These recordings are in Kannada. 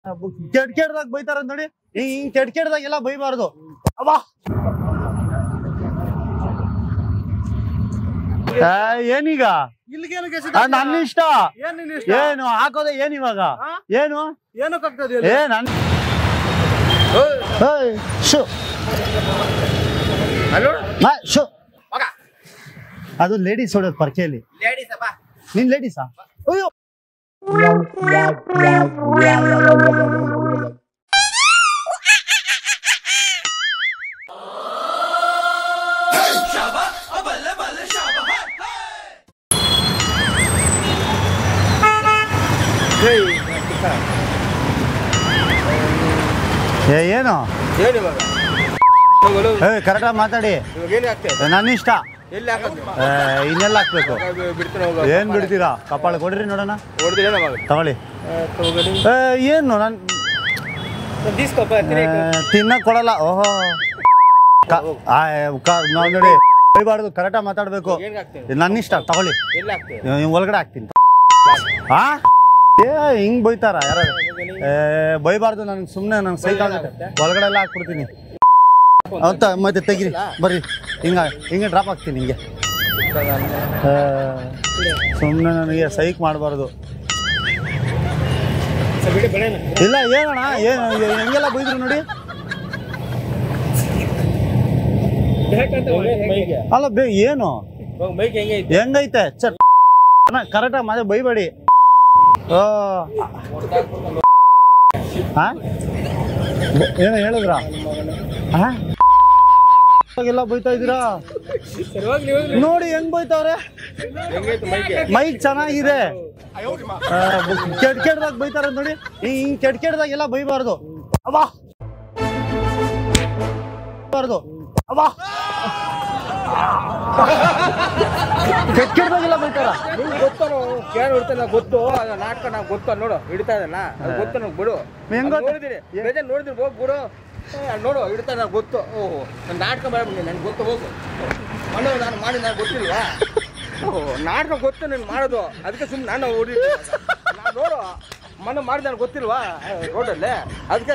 ಕೆಡ್ದಾಗ ಬೈತಾರ ನೋಡಿ, ಹಿಂಗ್ ಕೆಡ್ದಾಗೆಲ್ಲ ಬೈಬಾರ್ದು. ಅಬ್ಬಾ ಏನೀಗ ನನ್ನ ಇಷ್ಟ ಏನು ಹಾಕೋದೆ ಏನ್ ಇವಾಗ ಏನು ಅದು ಲೇಡೀಸ್ ಹೊಡೋದು ಪರ್ಕೆಯಲ್ಲಿ. ನೀನ್ ಲೇಡೀಸಾ? ಅಯ್ಯೋ ಏನು ಕರೆಕ್ಟಾಗಿ ಮಾತಾಡಿ. ನನ್ನ ಇಷ್ಟ. ಇನ್ನೆಲ್ಲ ಹಾಕ್ಬೇಕು. ಏನ್ ಬಿಡ್ತೀರಾ? ಕಪಾಳ ಕೊಡ್ರಿ ನೋಡೋಣ. ತಗೊಳ್ಳಿ. ಏನು ನನ್ ತಿನ್ನಕ್ ಕೊಡಲ್ಲ. ಓಹೋ ನೋಡಿ ಬೈಬಾರ್ದು, ಕರೆಕ್ಟಾಗಿ ಮಾತಾಡ್ಬೇಕು. ನನ್ನ ಇಷ್ಟ. ತಗೊಳ್ಳಿ, ಒಳಗಡೆ ಹಾಕ್ತೀನಿ. ಹಾ ಹಿಂಗ್ ಬೈತಾರ ಯಾರು? ಬೈಬಾರ್ದು. ನನ್ಗೆ ಸುಮ್ಮನೆ ನಂಗೆ ಸೈಕ್ ಆಗುತ್ತೆ. ಒಳಗಡೆ ಎಲ್ಲ ಹಾಕ್ಬಿಡ್ತೀನಿ ಅಂತ. ಮತ್ತೆ ತೆಗಿರಿ ಬರ್ರಿ. ಹಿಂಗೆ ಡ್ರಾಪ್ ಹಾಕ್ತೀನಿ. ಹಿಂಗೆ ಸುಮ್ಮನೆ ನನಗೆ ಸೈಕ್ ಮಾಡಬಾರ್ದು. ಇಲ್ಲ ಏನಣ್ಣ, ಏನು ಹೆಂಗೆಲ್ಲ ಬೈದ್ರು ನೋಡಿ. ಅಲ್ಲ ಏನು ಹೆಂಗೈತೆ ಕರೆಕ್ಟಾಗಿ ಮತ್ತೆ ಬೈಬೇಡಿ. ಏನೋ ಹೇಳಿದ್ರ? ಎಲ್ಲ ಬೈತಾ ಇದ್ದೀರಾ ನೋಡಿ. ಹೆಂಗ್ ಬೈತಾವ್ರೆ. ಮೈಕ್ ಚೆನ್ನಾಗಿದೆ. ಕೆಡ್ದಾಗ ಬೈತಾರ ನೋಡಿ. ಹಿಂಗ್ ಕೆಡ್ದಾಗೆಲ್ಲ ಬೈಬಾರ್ದು. ಅಬ್ಬಾ ಅಬ್ಬಾ ಕೆಡ್ದಾಗೆಲ್ಲ ಬೈತಾರ. ಗೊತ್ತೋ ಕೇಳಿ ಹಿಡ್ತಾನ. ಗೊತ್ತು ನಾಟಕ ನಾವು ಗೊತ್ತ ನೋಡು ಹಿಡಿತಾ ಇದಲ್ಲ. ಗೊತ್ತ ನಂಗೆ ಬಿಡು. ನೋಡಿದೀನಿ ನೋಡಿದೀನಿ. ಹೋಗಿ ಬಿಡು ನೋಡು ಹಿಡಿತಾ ನನಗೆ ಗೊತ್ತು. ಓಹೋ ನಾನು ನಾಟಕ ಮಾಡ್ಬಿಡಿ. ನನ್ಗೆ ಗೊತ್ತು. ಹೋಗು ಮಾಡೋ ನಾನು ಮಾಡಿ ನನಗೆ ಗೊತ್ತಿಲ್ವಾ? ಓಹೋ ನಾಟಕ ಗೊತ್ತು ನೀನು ಮಾಡೋದು. ಅದಕ್ಕೆ ಸುಮ್ಮನೆ ನಾನು ಹೊಡಿತೀನಿ. ನಾನು ನೋಡು ಮನೆ ಮಾಡಿ ನನಗೆ ಗೊತ್ತಿಲ್ವಾ ರೋಡಲ್ಲೇ? ಅದಕ್ಕೆ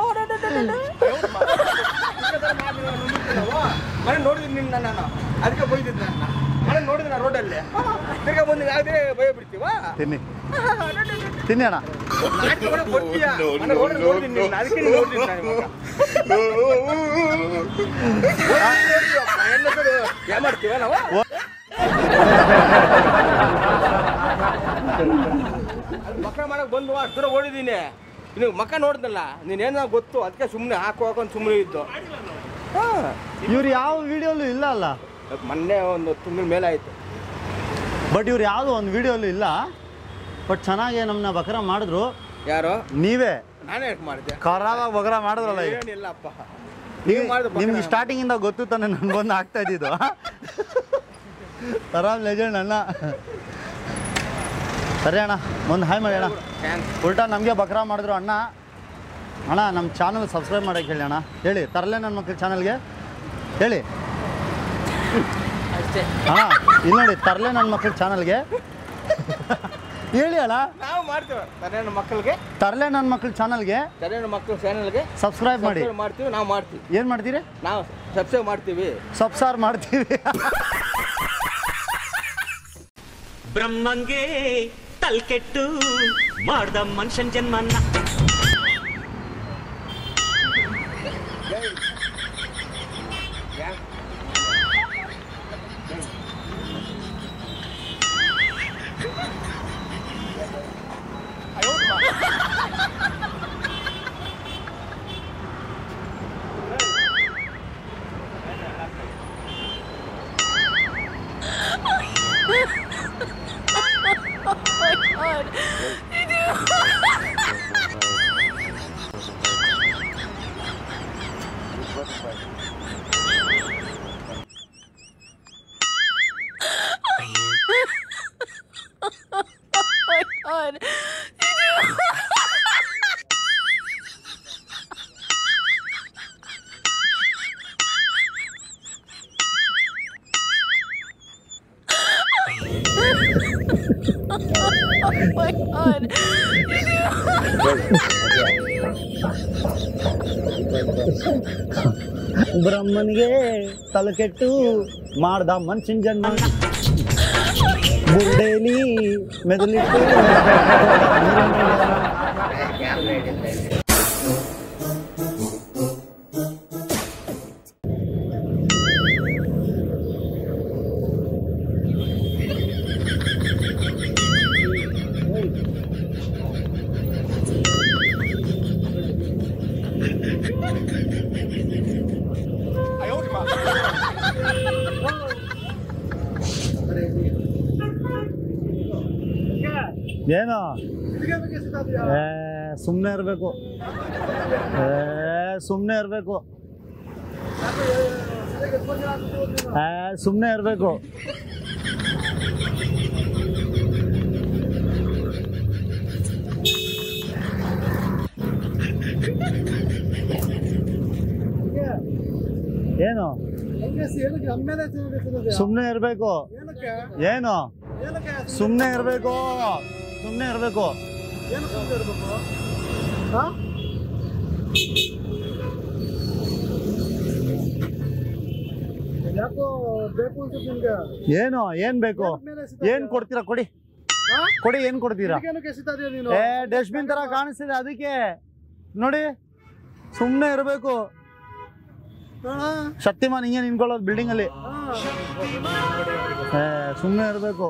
ಮನೆ ನೋಡಿದ್ದೀನಿ ನಿನ್ನ. ನಾನು ಅದಕ್ಕೆ ಬೈದಿದ್ದೆ. ನನ್ನ ಮನೆ ನೋಡಿದ್ರೆ ನಾನು ರೋಡಲ್ಲೇ ತಿರ್ಗಾ ಬಂದು ಯಾವುದೇ ಭಯ ಬಿಡ್ತೀವ? ತಿನ್ನಿ ತಿನ್ನಿ ಅಣ್ಣ. ಅದಕ್ಕೆ ನೋಡ್ತೀನಿ ನಾನು ಮಾಡ್ತೀವ ನಾವು. ಮಕ್ಕಳ ಮಾಡಕ್ ಬಂದು ಅಷ್ಟು ದೂರ ಓಡಿದ್ದೀನಿ. ಇನ್ನು ಮಕ್ಕ ನೋಡ್ದಲ್ಲ ನೀನೇನ ಗೊತ್ತು. ಅದಕ್ಕೆ ಸುಮ್ಮನೆ ಹಾಕೊಂಡು ಸುಮ್ಮನೆ ಇದ್ದು. ಇವ್ರು ಯಾವ ವಿಡಿಯೋಲು ಇಲ್ಲ ಅಲ್ಲ? ಮೊನ್ನೆ ಒಂದು ತಿಂಗಳ ಮೇಲೆ ಆಯ್ತು. ಬಟ್ ಇವ್ರು ಯಾವುದು ಒಂದು ವಿಡಿಯೋಲು ಇಲ್ಲ. ಬಟ್ ಚೆನ್ನಾಗಿ ನಮ್ಮನ್ನ ಬಕರ ಮಾಡಿದ್ರು. ಯಾರು? ನೀವೇ. ನಾನೇ ಮಾಡಿದ್ದೆ. ಖರಾಬಾಗಿ ಬಕರ ಮಾಡಿದ್ರಲ್ಲ. ಏನಿಲ್ಲಪ್ಪ, ನಿಮ್ಗೆ ಸ್ಟಾರ್ಟಿಂಗ್ ಇಂದ ಗೊತ್ತು ತಾನೆ ನನ್ ಬಂದು ಆಗ್ತಾ ಇದ್ದಿದ್ದು. ಆರಾಮ್ ಲೆಜೆಂಡ್ ಅಣ್ಣ. ಸರಿ ಅಣ್ಣ, ಒಂದು ಹಾಯ್ ಮಾಡಿ ಅಣ್ಣ. ಉಲ್ಟಾ ನಮಗೆ ಬಕ್ರಾ ಮಾಡಿದ್ರು ಅಣ್ಣ. ಅಣ್ಣ ನಮ್ಮ ಚಾನಲ್ ಸಬ್ಸ್ಕ್ರೈಬ್ ಮಾಡೋಕ್ಕೆ ಹೇಳಿ ಅಣ್ಣ. ಹೇಳಿ ತರಲೆ ನನ್ನ ಮಕ್ಕಳ ಚಾನಲ್ಗೆ ಹೇಳಿ ಅಣ್ಣ. ಇಲ್ಲಿ ನೋಡಿ ತರಲೆ ನನ್ನ ಮಕ್ಕಳ ಚಾನಲ್ಗೆ ಹೇಳಿ ಅಣ್ಣ. ನಾವು ಮಾಡ್ತೀವಿ ತರಲೆ ಮಕ್ಕಳಿಗೆ. ತರಲೆ ನನ್ನ ಮಕ್ಕಳ ಚಾನಲ್ಗೆ, ತರಲೆ ಮಕ್ಕಳ ಚಾನಲ್ಗೆ ಸಬ್ಸ್ಕ್ರೈಬ್ ಮಾಡಿ. ಮಾಡ್ತೀವಿ. ನಾವು ಮಾಡ್ತೀವಿ. ಏನು ಮಾಡ್ತೀರಿ? ನಾವು ಸಬ್ಸ್ಕ್ರೈಬ್ ಮಾಡ್ತೀವಿ. ಸಬ್ಸಾರ್ ಮಾಡ್ತೀವಿ. ಬ್ರಹ್ಮಂಗೆ ತಲ್ಕೆಟ್ಟು ಮಾಡ್ದ ಮನುಷ್ಯನ್ ಜನ್ಮನ್ನ. Oh my god. ಬ್ರಹ್ಮನಿಗೆ ತಲೆ ಕೆಟ್ಟು ಮಾಡ್ದ ಮನುಷ್ಯನ ಜನ್ಮ ಗುಡ್ಡೇಲಿ ಮೆದುಳಿಟ್ಟು ಏನು ಸುಮ್ಮನೆ ಇರಬೇಕು ಸುಮ್ಮನೆ ಇರಬೇಕು ಸುಮ್ಮನೆ ಇರಬೇಕು ಏನು ಸುಮ್ಮನೆ ಇರಬೇಕು ಏನು ಸುಮ್ಮನೆ ಇರಬೇಕು ಸುಮ್ಮನೆ ಇರಬೇಕು ಏನು ಏನ್ ಬೇಕು ಏನ್ ಕೊಡ್ತೀರಾ ಕೊಡಿ ಕೊಡಿ ಏನ್ ಕೊಡ್ತೀರಾ ಡಸ್ಟ್ಬಿನ್ ತರ ಕಾಣಿಸ್ತಿದೆ ಅದಕ್ಕೆ ನೋಡಿ ಸುಮ್ಮನೆ ಇರಬೇಕು ಶಕ್ತಿಮಾನ್ ಹಿಂಗೆ ನಿಂತ್ಕೊಳ್ಳೋದು ಬಿಲ್ಡಿಂಗ್ ಅಲ್ಲಿ ಸುಮ್ಮನೆ ಇರಬೇಕು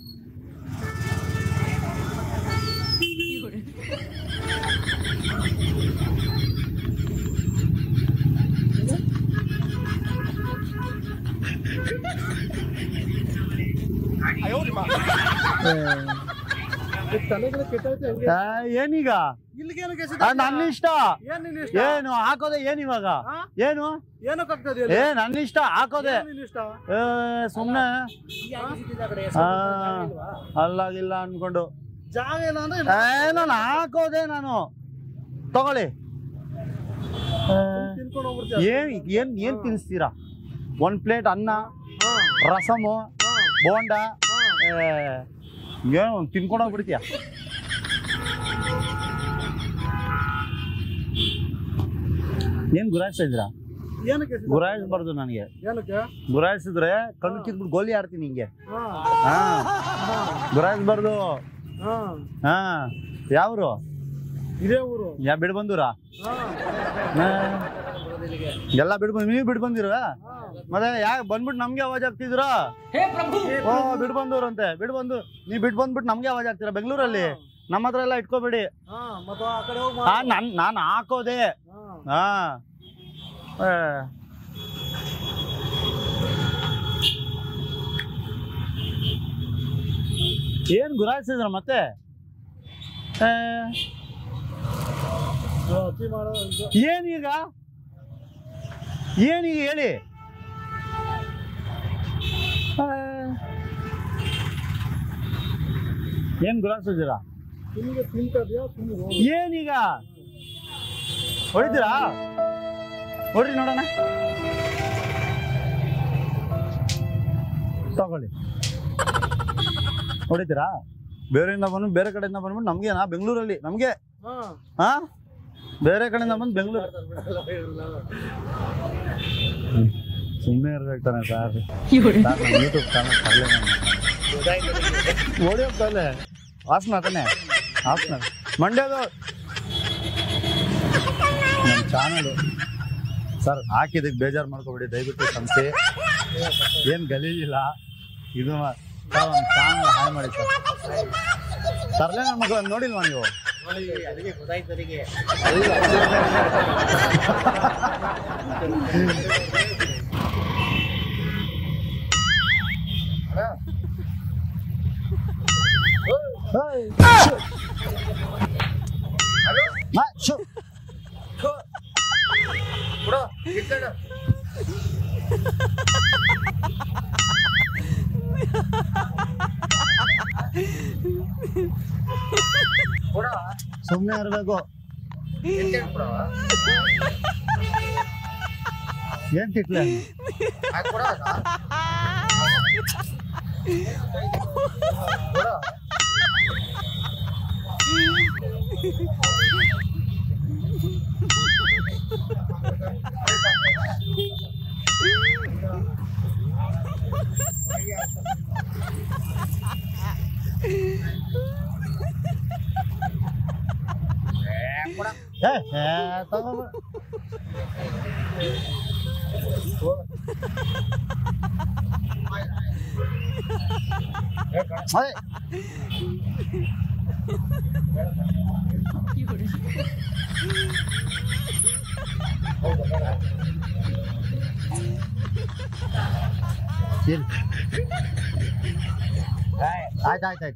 ಏನೀಗ ನನ್ನ ಇಷ್ಟ ಏನು ಹಾಕೋದೆ ಏನ್ ಇವಾಗ ಏನು ನನ್ನ ಇಷ್ಟ ಹಾಕೋದೆ ಸುಮ್ನೆ ಅಲ್ಲಾಗಿಲ್ಲ ಅನ್ಕೊಂಡು ನಾನು ಹಾಕೋದೆ ನಾನು ತಗೊಳ್ಳಿ ಏನ್ ಏನ್ ಏನ್ ತಿನ್ಸ್ತೀರಾ ಒಂದ್ ಪ್ಲೇಟ್ ಅನ್ನ ರಸಮು ಬೋಂಡ ಏನು ತಿನ್ಕೊಂಡೋಗ್ಬಿಡ್ತೀಯ ಏನ್ ಗುರಾಯಿಸ್ತಾ ಇದ್ದೀರಾ ಗುರಾಯಿಸ್ಬಾರ್ದು ನನಗೆ ಗುರಾಯಿಸಿದ್ರೆ ಕಣ್ಣು ಕಿತ್ಬಿಟ್ಟು ಗೋಲಿ ಆಡ್ತೀನಿ ಹಿಂಗೆ ಗುರಾಯಿಸ್ಬಾರ್ದು ಹಾ ಯಾವ್ರು ಇದೇ ಊರು ಬಿಡ್ ಬಂದೂರಾ ಎಲ್ಲ ನೀವು ಬಿಡ್ ಬಂದಿರ ಮತ್ತೆ ಯಾಕೆ ಬಂದ್ಬಿಟ್ಟು ನಮ್ಗೆ ಆವಾಜ್ ಆಗ್ತಿದ್ರ ಓ ಬಿಡ್ ಬಂದವ್ರಂತೆ ಬಿಡ್ ಬಂದು ನೀವ್ ಬಿಡ್ ಬಂದ್ಬಿಟ್ಟು ನಮ್ಗೆ ಆವಾಜ್ ಆಗ್ತೀರಾ ಬೆಂಗಳೂರಲ್ಲಿ ನಮ್ಮ ಹತ್ರ ಎಲ್ಲ ಇಟ್ಕೋಬೇಡಿ ನಾನು ಹಾಕೋದೆ ಹಾ ಏನ್ ಗುರಾಯಿಸಿದ್ರ ಮತ್ತೆ ಏನೀಗ ಏನೀಗ ಹೇಳಿ ಏನ್ ಗುರಾಯಿಸಿದ್ದೀರಾ ಏನೀಗ ಹೊಡಿತೀರಾ ಹೊಡ್ರಿ ನೋಡೋಣ ತಗೊಳ್ಳಿ ಹೊಡಿತೀರಾ ಬೇರೆಯಿಂದ ಬಂದು ಬೇರೆ ಕಡೆಯಿಂದ ಬಂದ್ಬಿಟ್ಟು ನಮ್ಗೆನಾ ಬೆಂಗಳೂರಲ್ಲಿ ನಮ್ಗೆ ಹಾ ಬೇರೆ ಕಡೆಯಿಂದ ಬಂದು ಬೆಂಗಳೂರು ಸುಮ್ಮನೆ ಇರ್ಬೇಕು ತಾನೆ ಸರ್ ಯೂಟ್ಯೂಬ್ ಚಾನಲ್ ಓಡಿ ಹೋಗ್ತಾನೆ ಹಾಸನ ತಾನೆ ಹಾಸನ ಮಂಡ್ಯದು ನಮ್ಮ ಚಾನಲು ಸರ್ ಹಾಕಿದಕ್ಕೆ ಬೇಜಾರು ಮಾಡ್ಕೊಬೇಡಿ ದಯವಿಟ್ಟು ಸಂಸ್ಥೆ ಏನು ಗಲೀಜಿಲ್ಲ ಇದು ಸರ್ ಒಂದು ಚಾನಲ್ ಹಾಯ್ ಮಾಡಿ ಸರ್ ಸರ್ಲೇ ನಮಗೆ ನೋಡಿಲ್ವಾ ನೀವು ಸುಮ್ಮನೆ ಇರಬೇಕು ಏನ್ ತಿಟ್ಲೆ ತಗೋ ಆಯ್ತಾಯ್ತಾಯ್ತು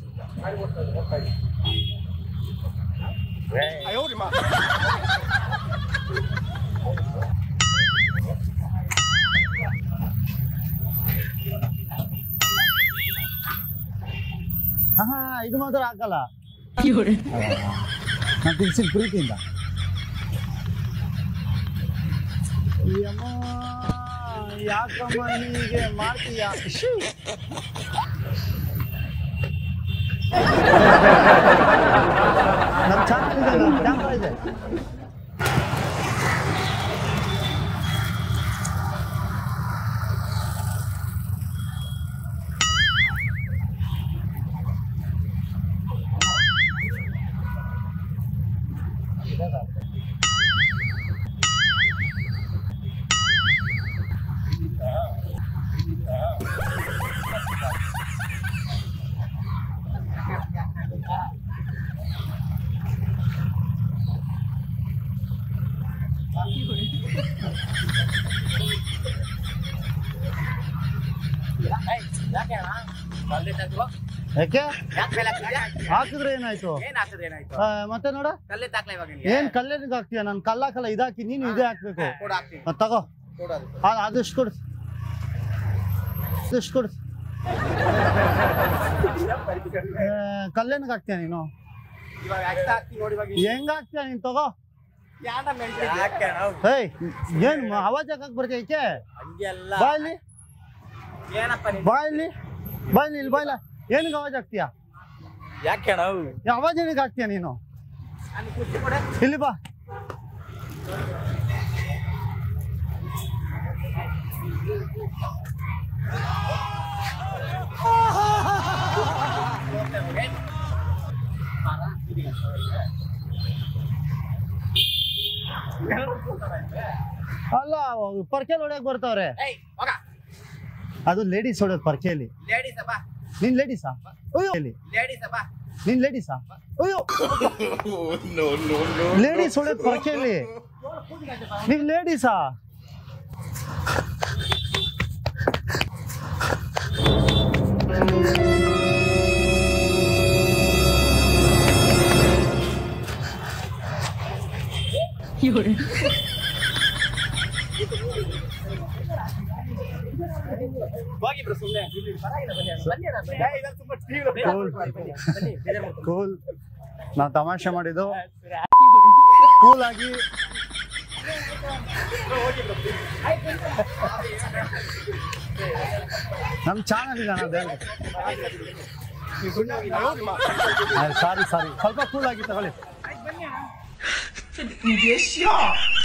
ಹಾ ಇದು ಮಾತ್ರ ಹಾಕಲ್ಲ ನಾನು ತಿನ್ಸಿದ ಪ್ರೀತಿಯಿಂದ ಯಾಕಮ್ಮ ಹೀಗೆ ಮಾಡ್ತೀಯ ನಮ್ಮ ಚಾನಲ್ ಇದೆ ನಮ್ಮ ಕ್ಯಾಮ್ರಾ ಇದೆ ಯಾಕೆ ಹಾಕಿದ್ರೆ ಏನಾಯ್ತು ಮತ್ತೆ ನೋಡ ಏನ್ ಕಲ್ಲೇನಿಗೆ ಹಾಕ್ತೀಯ ನಾನು ಕಲ್ಲಾಕಲ್ಲ ಇದಾಕಿ ನೀನು ಇದೇ ಹಾಕ್ಬೇಕು ತಗೋ ಅದಷ್ಟು ಕೊಡು ಅದಷ್ಟು ಕೊಡು ಕಲ್ಲೇನಿಗೆ ಹಾಕ್ತೀಯ ನೀನು ಹೆಂಗ ಹಾಕ್ತೀಯ ನೀನ್ ತಗೋ ಏಯ್ ಏನ್ ಆವಾಜ್ ಹಾಕಕ್ ಬರ್ತೀಯ ಏಕೆ ಬಾಯ್ಲಿ ಬಾಯ್ಲಿ ಬಾಯ್ಲಿ ಇಲ್ಲಿ ಬಾಯ್ಲ ಏನಿಗೆ ಆವಾಜ್ ಹಾಕ್ತೀಯ ಯಾಕೆ ಆವಾಜ್ ಏನಿಗೆ ಹಾಕ್ತೀಯ ನೀನು ಇಲ್ಲಿ ಬಾ ಅಲ್ಲ ಪರ್ಕೆಲ್ ಹೊಡ್ಯಕ್ ಬರ್ತಾವ್ರೆ ಅದು ಲೇಡೀಸ್ ಹೊಡೋದು ಪರ್ಕೆಯಲ್ಲಿ ನೀನ್ ಲೇಡೀಸಾ ಅಯ್ಯೋ ನೀನ್ ಲೇಡೀಸಾ ಅಯ್ಯೋ ಲೇಡೀಸ್ ಹೊಡೋದು ಪರ್ಕೆಯಲ್ಲಿ ನೀನ್ ಲೇಡೀಸಾ ಕೂಲ್ ನಾವು ತಮಾಷೆ ಮಾಡಿದ್ದು ಕೂಲ್ ಆಗಿ ನಮ್ ಚಾನಲ್ ಇದೆ ಸಾರಿ ಸ್ವಲ್ಪ ಕೂಲ್ ಆಗಿ ತಗೊಳ್ಳಿ